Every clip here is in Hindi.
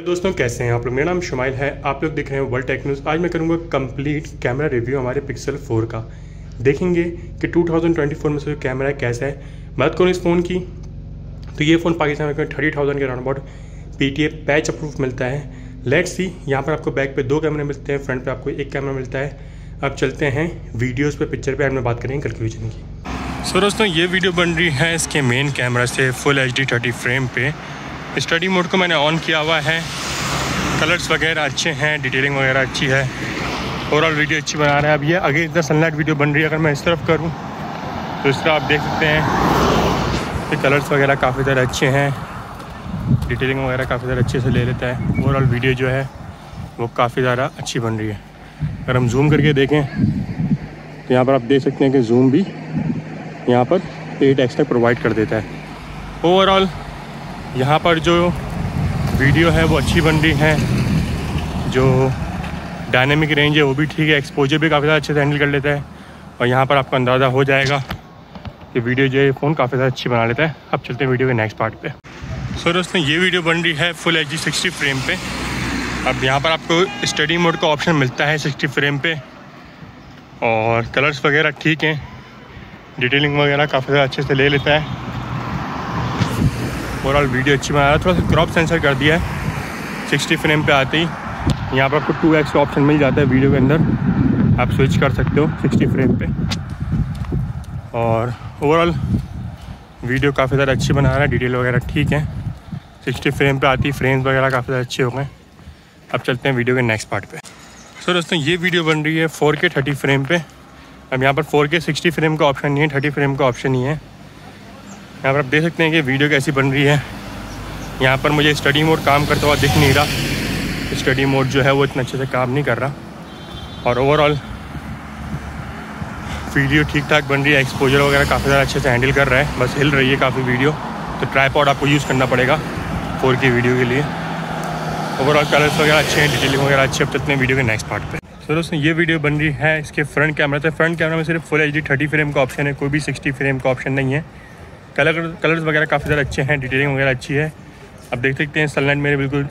दोस्तों कैसे हैं आप लोग। मेरा नाम शुमाइल है, आप लोग देख रहे हैं वर्ल्ड टेक न्यूज़। आज मैं करूंगा कंप्लीट कैमरा रिव्यू हमारे पिक्सल 4 का। देखेंगे कि 2024 में से कैमरा कैसा है। बात करूँ इस फ़ोन की तो ये फ़ोन पाकिस्तान में 30,000 के around about PTA patch approve मिलता है। लेट्स सी, यहाँ पर आपको बैक पे 2 कैमरे मिलते हैं, फ्रंट पे आपको 1 कैमरा मिलता है। अब चलते हैं वीडियोज़ पे, पिक्चर पे हमने बात करेंगे कंक्लूजन की। सो दोस्तों ये वीडियो बन रही है इसके मेन कैमरा से फुल HD 30 फ्रेम पे। स्टडी मोड को मैंने ऑन किया हुआ है। कलर्स वगैरह अच्छे हैं, डिटेलिंग वगैरह अच्छी है, ओवरऑल वीडियो अच्छी बना रहा है। अब ये आगे इधर सनलाइट वीडियो बन रही है, अगर मैं इस तरफ करूँ तो इस तरह आप देख सकते हैं कि कलर्स वगैरह काफ़ी ज़्यादा अच्छे हैं, डिटेलिंग वगैरह काफ़ी ज़्यादा अच्छे से ले लेता है। ओवरऑल वीडियो जो है वो काफ़ी ज़्यादा अच्छी बन रही है। अगर हम जूम करके देखें तो यहाँ पर आप देख सकते हैं कि जूम भी यहाँ पर 8x तक प्रोवाइड कर देता है। ओवरऑल यहाँ पर जो वीडियो है वो अच्छी बन रही है, जो डायनेमिक रेंज है वो भी ठीक है, एक्सपोजर भी काफ़ी ज़्यादा अच्छे से हैंडल कर लेता है। और यहाँ पर आपको अंदाज़ा हो जाएगा कि वीडियो जो है फ़ोन काफ़ी ज़्यादा अच्छी बना लेता है। अब चलते हैं वीडियो के नेक्स्ट पार्ट पे। सो दोस्तों ये वीडियो बन रही है फुल HD 60 फ्रेम पे। अब यहाँ पर आपको स्टडी मोड का ऑप्शन मिलता है 60 फ्रेम पे, और कलर्स वगैरह ठीक हैं, डिटेलिंग वगैरह काफ़ी ज़्यादा अच्छे से ले लेता है। ओवरऑल वीडियो अच्छी बना रहा है। थोड़ा सा क्रॉप सेंसर कर दिया है 60 फ्रेम पे आते ही। यहाँ पर आपको 2x का ऑप्शन मिल जाता है वीडियो के अंदर, आप स्विच कर सकते हो 60 फ्रेम पे। और ओवरऑल वीडियो काफ़ी ज़्यादा अच्छी बना रहा है, डिटेल वगैरह ठीक है। 60 फ्रेम पे आती, फ्रेम्स वगैरह काफ़ी ज़्यादा अच्छे हो गए। अब चलते हैं वीडियो के नेक्स्ट पार्ट पे। सो दोस्तों ये वीडियो बन रही है 4K 30 फ्रेम पे। अब यहाँ पर 4K 60 फ्रेम का ऑप्शन नहीं है, 30 फ्रेम का ऑप्शन ही है। यहाँ पर आप देख सकते हैं कि वीडियो कैसी बन रही है। यहाँ पर मुझे स्टडी मोड काम करता हुआ दिख नहीं रहा, स्टडी मोड जो है वो इतना अच्छे से काम नहीं कर रहा। और ओवरऑल वीडियो ठीक ठाक बन रही है, एक्सपोजर वगैरह काफ़ी ज़्यादा अच्छे से हैंडल कर रहा है, बस हिल रही है काफ़ी वीडियो, तो ट्राइपॉड आपको यूज़ करना पड़ेगा 4K वीडियो के लिए। ओवरऑल कलर्स वगैरह अच्छे हैं, डिटेलिंग वगैरह अच्छी। अब चलते हैं वीडियो के नेक्स्ट पार्ट पे। तो दोस्तों ये वीडियो बन रही है इसके फ्रंट कैमरा से। फ्रंट कैमरा में सिर्फ फुल HD 30 फ्रेम का ऑप्शन है, कोई भी 60 फ्रेम का ऑप्शन नहीं है। कलर्स वगैरह काफ़ी ज़्यादा अच्छे हैं, डिटेलिंग वगैरह अच्छी है। अब देख सकते हैं सनलाइट मेरे बिल्कुल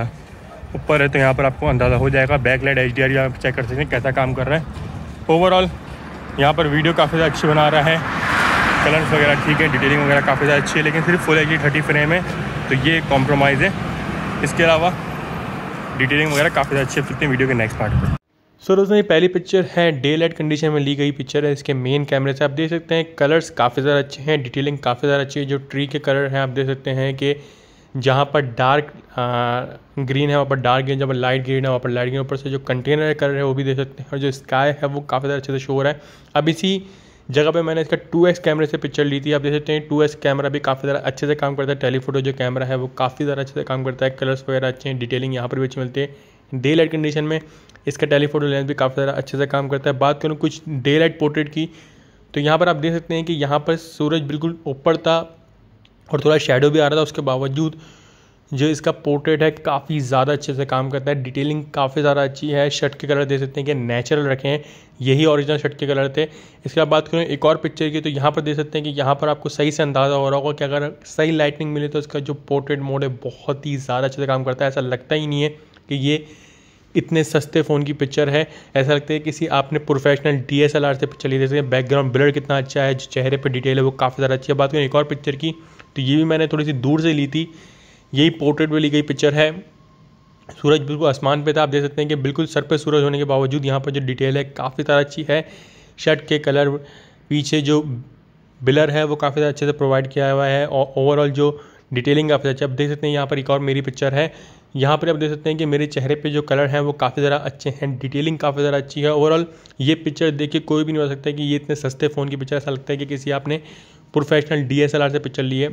ऊपर है, तो यहाँ पर आपको अंदाज़ा हो जाएगा। बैकलाइट HDR आप चेक कर सकते हैं कैसा काम कर रहा है। ओवरऑल यहाँ पर वीडियो काफ़ी ज़्यादा अच्छी बना रहा है, कलर्स वगैरह ठीक है, डिटेलिंग वगैरह काफ़ी ज़्यादा अच्छी है, लेकिन सिर्फ फुल HD 30 फ्रेम है, तो ये कॉम्प्रोमाइज़ है। इसके अलावा डिटेलिंग वगैरह काफ़ी ज़्यादा अच्छी है। चलते हैं वीडियो के नेक्स्ट पार्ट पर। सो दोस्तों ये पहली पिक्चर है, डे लाइट कंडीशन में ली गई पिक्चर है इसके मेन कैमरे से। आप देख सकते हैं कलर्स काफ़ी ज़्यादा अच्छे हैं, डिटेलिंग काफ़ी ज़्यादा अच्छी है। जो ट्री के कलर हैं आप देख सकते हैं कि जहाँ पर डार्क ग्रीन है वहाँ पर डार्क ग्रीन, जहाँ पर लाइट ग्रीन है वहाँ पर लाइट ग्रीन। ऊपर से जो कंटेनर कलर है वो भी देख सकते हैं, और जो स्काई है वो काफ़ी ज़्यादा अच्छे से शो हो रहा है। अब इसी जगह पे मैंने इसका 2x कैमरे से पिक्चर ली थी। आप देख सकते हैं 2x कैमरा भी काफ़ी ज़्यादा अच्छे से काम करता है। टेलीफोटो जो कैमरा है वो काफ़ी ज़्यादा अच्छे से काम करता है, कलर्स वगैरह अच्छे हैं, डिटेलिंग यहाँ पर भी अच्छी मिलती है। डे लाइट कंडीशन में इसका टेलीफोटो लेंस भी काफ़ी ज़्यादा अच्छे से काम करता है। बात करूँ कुछ डे लाइट पोर्ट्रेट की, तो यहाँ पर आप देख सकते हैं कि यहाँ पर सूरज बिल्कुल ऊपर था और थोड़ा शेडो भी आ रहा था, उसके बावजूद जो इसका पोर्ट्रेट है काफ़ी ज़्यादा अच्छे से काम करता है। डिटेलिंग काफ़ी ज़्यादा अच्छी है। शर्ट के कलर देख सकते हैं कि नेचुरल रखे हैं, यही ओरिजिनल शर्ट के कलर थे। इसके बाद बात करें एक और पिक्चर की, तो यहाँ पर देख सकते हैं कि यहाँ पर आपको सही से अंदाज़ा हो रहा होगा कि अगर सही लाइटनिंग मिले तो इसका जो पोर्ट्रेट मोड है बहुत ही ज़्यादा अच्छे से काम करता है। ऐसा लगता ही नहीं है कि ये इतने सस्ते फ़ोन की पिक्चर है, ऐसा लगता है किसी आपने प्रोफेशनल DSLR से पिक्चर ली। जैसे बैकग्राउंड ब्लर कितना अच्छा है, जो चेहरे पे डिटेल है वो काफ़ी ज़्यादा अच्छी है। बात करें एक और पिक्चर की, तो ये भी मैंने थोड़ी सी दूर से ली थी, यही पोर्ट्रेट में ली गई पिक्चर है। सूरज बिल्कुल आसमान पे था, आप देख सकते हैं कि बिल्कुल सर पे सूरज होने के बावजूद यहाँ पर जो डिटेल है काफ़ी ज़्यादा अच्छी है। शर्ट के कलर, पीछे जो ब्लर है वो काफ़ी ज़्यादा अच्छे से प्रोवाइड किया हुआ है, और ओवरऑल जो डिटेलिंग काफ़ी अच्छी है। आप देख सकते हैं यहाँ पर एक और मेरी पिक्चर है, यहाँ पर आप देख सकते हैं कि मेरे चेहरे पे जो कलर हैं वो काफ़ी ज़्यादा अच्छे हैं, डिटेलिंग काफ़ी ज़्यादा अच्छी है। ओवरऑल ये पिक्चर देख के कोई भी नहीं हो सकता कि ये इतने सस्ते फ़ोन की पिक्चर, ऐसा लगता है कि किसी आपने प्रोफेशनल DSLR से पिक्चर ली है।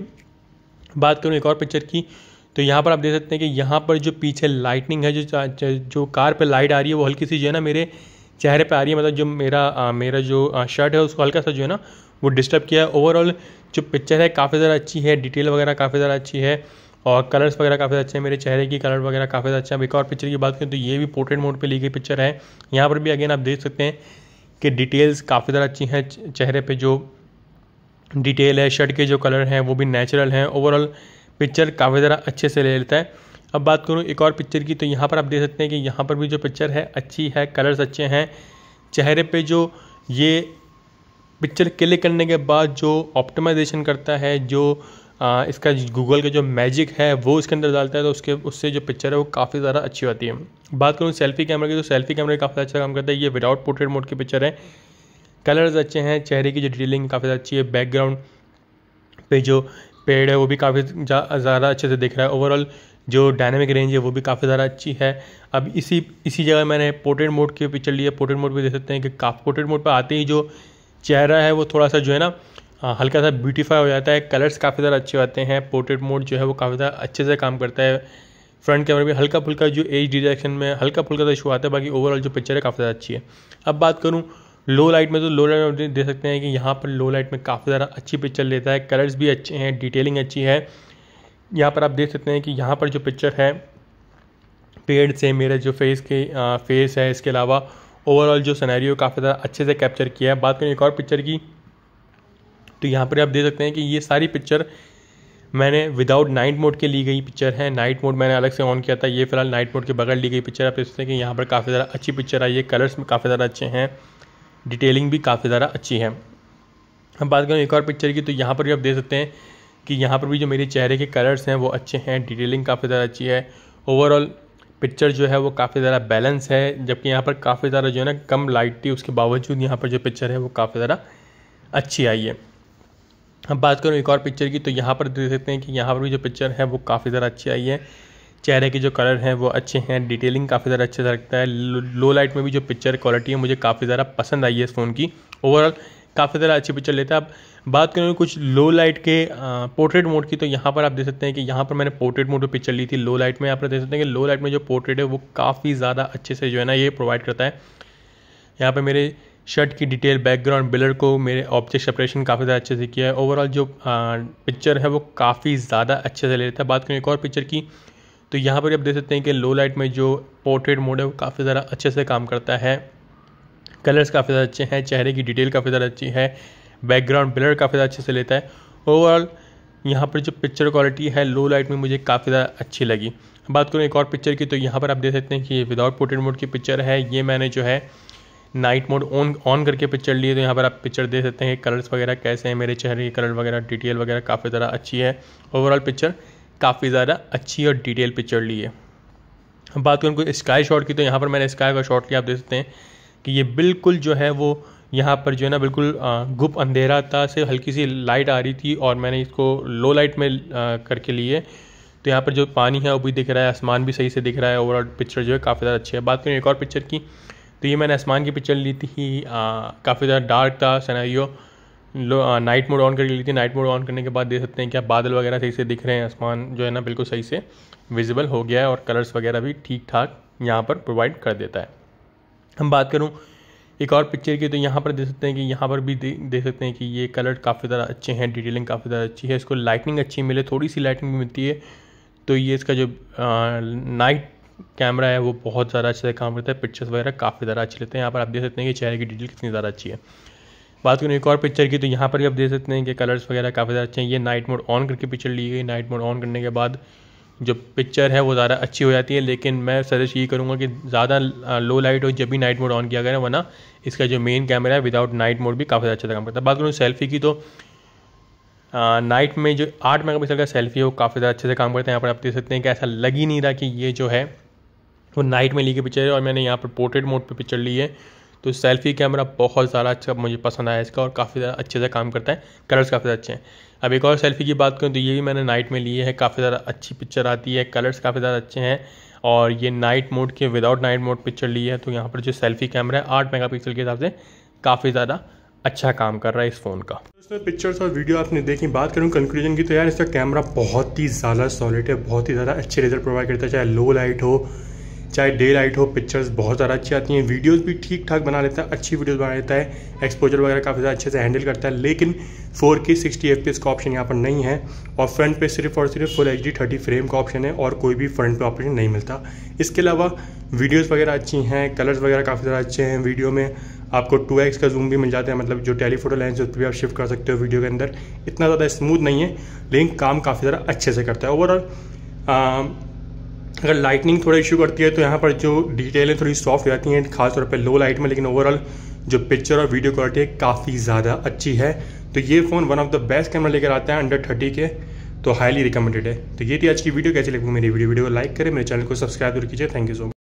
बात करूँ एक और पिक्चर की, तो यहाँ पर आप देख सकते हैं कि यहाँ पर जो पीछे लाइटनिंग है, जो कार पे लाइट आ रही है वो हल्की सी जो है ना मेरे चेहरे पे आ रही है, मतलब जो मेरा जो शर्ट है उसको हल्का सा जो है ना वो डिस्टर्ब किया है। ओवरऑल जो पिक्चर है काफ़ी ज़्यादा अच्छी है, डिटेल वगैरह काफ़ी ज़्यादा अच्छी है, और कलर्स वगैरह काफ़ी अच्छे हैं, मेरे चेहरे की कलर वगैरह काफ़ी ज़्यादा अच्छा है। एक और पिक्चर की बात करें तो ये भी पोर्ट्रेट मोड पे ली गई पिक्चर है। यहाँ पर भी अगेन आप देख सकते हैं कि डिटेल्स काफ़ी ज़्यादा अच्छी हैं, चेहरे पे जो डिटेल है, शर्ट के जो कलर हैं वो भी नेचुरल हैं। ओवरऑल पिक्चर काफ़ी ज़्यादा अच्छे से ले लेता है। अब बात करूँ एक और पिक्चर की, तो यहाँ पर आप देख सकते हैं कि यहाँ पर भी जो पिक्चर है अच्छी है, कलर्स अच्छे हैं। चेहरे पे जो ये पिक्चर क्लिक करने के बाद जो ऑप्टिमाइजेशन करता है, जो इसका गूगल का जो मैजिक है वो इसके अंदर डालता है, तो उससे जो पिक्चर है वो काफ़ी ज़्यादा अच्छी होती है। बात करूँ सेल्फी कैमरा की, तो सेल्फी कैमरा काफ़ी अच्छा काम करता है। ये विदाउट पोर्ट्रेट मोड की पिक्चर है, कलर्स अच्छे हैं, चेहरे की जो डिटेलिंग काफ़ी अच्छी है, बैकग्राउंड पे जो पेड़ है वो भी काफ़ी ज़्यादा अच्छे से दिख रहा है। ओवरऑल जो डायनामिक रेंज है वो भी काफ़ी ज़्यादा अच्छी है। अब इसी जगह मैंने पोर्ट्रेट मोड की पिक्चर ली है। पोर्ट्रेट मोड पे देख सकते हैं कि पोर्ट्रेट मोड पे आते ही जो चेहरा है वो थोड़ा सा जो है ना हल्का सा ब्यूटीफाई हो जाता है, कलर्स काफ़ी ज़्यादा अच्छे होते हैं। पोर्ट्रेट मोड जो है वो काफ़ी ज़्यादा अच्छे से काम करता है। फ्रंट कैमरा भी हल्का फुल्का जो एज डिटेक्शन में हल्का फुल्का सा इशू आता है, बाकी ओवरऑल जो पिक्चर है काफ़ी ज़्यादा अच्छी है। अब बात करूँ लो लाइट में, तो लो लाइट में देख सकते हैं कि यहाँ पर लो लाइट में काफ़ी ज़्यादा अच्छी पिक्चर लेता है, कलर्स भी अच्छे हैं, डिटेलिंग अच्छी है। यहाँ पर आप देख सकते हैं कि यहाँ पर जो पिक्चर है पेड़ से मेरा जो फेस है, इसके अलावा ओवरऑल जो सिनेरियो काफ़ी ज़्यादा अच्छे से कैप्चर किया है। बात करें एक और पिक्चर की, तो यहाँ पर आप देख सकते हैं कि ये सारी पिक्चर मैंने विदाउट नाइट मोड के ली गई पिक्चर है। नाइट मोड मैंने अलग से ऑन किया था, ये फिलहाल नाइट मोड के बगैर ली गई पिक्चर। आप देख सकते हैं कि यहाँ पर काफ़ी ज़्यादा अच्छी पिक्चर आई है, कलर्स में काफ़ी ज़्यादा अच्छे हैं, डिटेलिंग भी काफ़ी ज़्यादा अच्छी है। हम बात करें एक और पिक्चर की, तो यहाँ पर भी आप देख सकते हैं कि यहाँ पर भी जो मेरे चेहरे के कलर्स हैं वो अच्छे हैं, डिटेलिंग काफ़ी ज़्यादा अच्छी है। ओवरऑल पिक्चर जो है वो काफ़ी ज़्यादा बैलेंस है, जबकि यहाँ पर काफ़ी ज़्यादा जो है ना कम लाइट थी, उसके बावजूद यहाँ पर जो पिक्चर है वो काफ़ी ज़्यादा अच्छी आई है। अब बात करूँ एक और पिक्चर की, तो यहाँ पर देख सकते हैं कि यहाँ पर भी जो पिक्चर है वो काफ़ी ज़्यादा अच्छी आई है। चेहरे के जो कलर हैं वो अच्छे हैं, डिटेलिंग काफ़ी ज़्यादा अच्छे से रखता है। लो लाइट में भी जो पिक्चर क्वालिटी है मुझे काफ़ी ज़्यादा पसंद आई है इस फ़ोन की। ओवरऑल काफ़ी ज़्यादा अच्छी पिक्चर लेता है। अब बात करें कुछ लो लाइट के पोर्ट्रेट मोड की, तो यहाँ पर आप देख सकते हैं कि यहाँ पर मैंने पोर्ट्रेट मोड में पिक्चर ली थी लो लाइट में। यहाँ पर देख सकते हैं कि लो लाइट में जो पोर्ट्रेट है वो काफ़ी ज़्यादा अच्छे से जो है ना ये प्रोवाइड करता है। यहाँ पर मेरे शर्ट की डिटेल, बैकग्राउंड, ब्लर को मेरे ऑब्जेक्ट सेपरेशन काफ़ी ज़्यादा अच्छे से किया है। ओवरऑल जो पिक्चर है वो काफ़ी ज़्यादा अच्छे से लेता है। बात करें एक और पिक्चर की, तो यहाँ पर आप देख सकते हैं कि लो लाइट में जो पोर्ट्रेट मोड है वो काफ़ी ज़्यादा अच्छे से काम करता है, कलर्स काफ़ी ज़्यादा अच्छे हैं, चेहरे की डिटेल काफ़ी ज़्यादा अच्छी है, बैकग्राउंड ब्लर काफ़ी ज़्यादा अच्छे से लेता है। ओवरऑल यहाँ पर जो पिक्चर क्वालिटी है लो लाइट में मुझे काफ़ी ज़्यादा अच्छी लगी। बात करूँ एक और पिक्चर की, तो यहाँ पर आप देख सकते हैं कि ये विदाउट पोर्ट्रेट मोड की पिक्चर है। ये मैंने जो है नाइट मोड ऑन करके पिक्चर ली है, तो यहाँ पर आप पिक्चर देख सकते हैं कलर्स वगैरह कैसे हैं, मेरे चेहरे के कलर वगैरह, डिटेल वगैरह काफ़ी ज़्यादा अच्छी है। ओवरऑल पिक्चर काफ़ी ज़्यादा अच्छी और डिटेल पिक्चर ली है। बात करूँ कोई स्काई शॉट की, तो यहाँ पर मैंने स्काई का शॉट लिया। आप देख सकते हैं कि ये बिल्कुल जो है वो यहाँ पर जो है ना बिल्कुल गुप अंधेरा था, से हल्की सी लाइट आ रही थी और मैंने इसको लो लाइट में करके लिए। तो यहाँ पर जो पानी है वो भी दिख रहा है, आसमान भी सही से दिख रहा है। ओवरऑल पिक्चर जो है काफ़ी ज़्यादा अच्छी है। बात करें एक और पिक्चर की, तो ये मैंने आसमान की पिक्चर ली थी, काफ़ी ज़्यादा डार्क था सिनेरियो, नाइट मोड ऑन करके ली थी। नाइट मोड ऑन करने के बाद देख सकते हैं कि बादल वगैरह सही से दिख रहे हैं, आसमान जो है ना बिल्कुल सही से विजिबल हो गया है और कलर्स वगैरह भी ठीक ठाक यहाँ पर प्रोवाइड कर देता है। हम बात करूँ एक और पिक्चर की, तो यहाँ पर देख सकते हैं कि यहाँ पर भी देख सकते हैं कि ये कलर काफ़ी ज़्यादा अच्छे हैं, डिटेलिंग काफ़ी ज़्यादा अच्छी है। इसको लाइटनिंग अच्छी मिले, थोड़ी सी लाइटनिंग भी मिलती है, तो ये इसका जो नाइट कैमरा है वो बहुत ज़्यादा अच्छे से काम करता है, पिक्चर्स वगैरह काफ़ी ज़्यादा अच्छे लेते हैं। यहाँ पर आप देख सकते हैं कि चेहरे की डिटेल कितनी ज़्यादा अच्छी है। बात करें एक और पिक्चर की, तो यहाँ पर भी आप देख सकते हैं कि कलर्स वगैरह काफ़ी ज़्यादा अच्छे हैं। ये नाइट मोड ऑन करके पिक्चर ली गई। नाइट मोड ऑन करने के बाद जो पिक्चर है वो ज़्यादा अच्छी हो जाती है, लेकिन मैं सजेस्ट ये करूँगा कि ज़्यादा लो लाइट हो जब भी नाइट मोड ऑन किया गया, वरना इसका जो मेन कैमरा है विदाउट नाइट मोड भी काफ़ी अच्छे से काम करता है। बात करूँ सेल्फी की, तो नाइट में जो 8 मेगापिक्सल का सेल्फी है वो काफ़ी ज़्यादा अच्छे से काम करता है। यहाँ पर आप देख सकते हैं कि ऐसा लग ही नहीं रहा कि ये जो है वो नाइट में ली गई पिक्चर है, और मैंने यहाँ पर पोर्ट्रेट मोड पे पिक्चर ली है। तो सेल्फी कैमरा बहुत ज़्यादा अच्छा मुझे पसंद आया इसका, और काफ़ी ज़्यादा अच्छे से काम करता है, कलर्स काफ़ी ज़्यादा अच्छे हैं। अब एक और सेल्फी की बात करूँ, तो ये भी मैंने नाइट में ली है, काफ़ी ज़्यादा अच्छी पिक्चर आती है, कलर्स काफ़ी ज़्यादा अच्छे हैं, और ये नाइट मोड के विदाउट नाइट मोड पिक्चर ली है। तो यहाँ पर जो सेल्फी कैमरा है 8 मेगापिक्सल के हिसाब से काफ़ी ज़्यादा अच्छा काम कर रहा है इस फ़ोन का। इसमें पिक्चर्स और वीडियो आपने देखी। बात करूँ कंक्लूजन की, तो यार इसका कैमरा बहुत ही ज़्यादा सॉलिड है, बहुत ही ज़्यादा अच्छे रिजल्ट प्रोवाइड करता है, चाहे लो लाइट हो चाहे डे लाइट हो, पिक्चर्स बहुत ज़्यादा अच्छी आती हैं, वीडियोस भी ठीक ठाक बना लेता है, अच्छी वीडियोस बना लेता है, एक्सपोजर वगैरह काफ़ी ज़्यादा अच्छे से हैंडल करता है। लेकिन 4K 60 FPS का ऑप्शन यहाँ पर नहीं है, और फ्रंट पे सिर्फ और सिर्फ फुल HD 30 फ्रेम का ऑप्शन है, और कोई भी फ्रंट पे ऑप्शन नहीं मिलता। इसके अलावा वीडियोज़ वगैरह अच्छी हैं, कलर्स वगैरह काफ़ी ज़्यादा अच्छे हैं। वीडियो में आपको 2x का जूम भी मिल जाता है, मतलब जो टेलीफोटो लेंस है उस पर भी आप शिफ्ट कर सकते हो वीडियो के अंदर। इतना ज़्यादा स्मूथ नहीं है, लेकिन काम काफ़ी ज़्यादा अच्छे से करता है। ओवरऑल अगर लाइटनिंग थोड़ा इशू करती है तो यहाँ पर जो डिटेल है थोड़ी सॉफ्ट हो जाती हैं, खासतौर पे लो लाइट में, लेकिन ओवरऑल जो पिक्चर और वीडियो क्वालिटी है काफ़ी ज़्यादा अच्छी है। तो ये phone one of the best camera लेकर आता है अंडर 30 के, तो हाईली रिकमेंडेड है। तो ये थी आज की वीडियो। कैसी लगी मेरी वीडियो को लाइक करें, मेरे चैनल को सब्सक्राइब जरूर कीजिए। Thank you so much.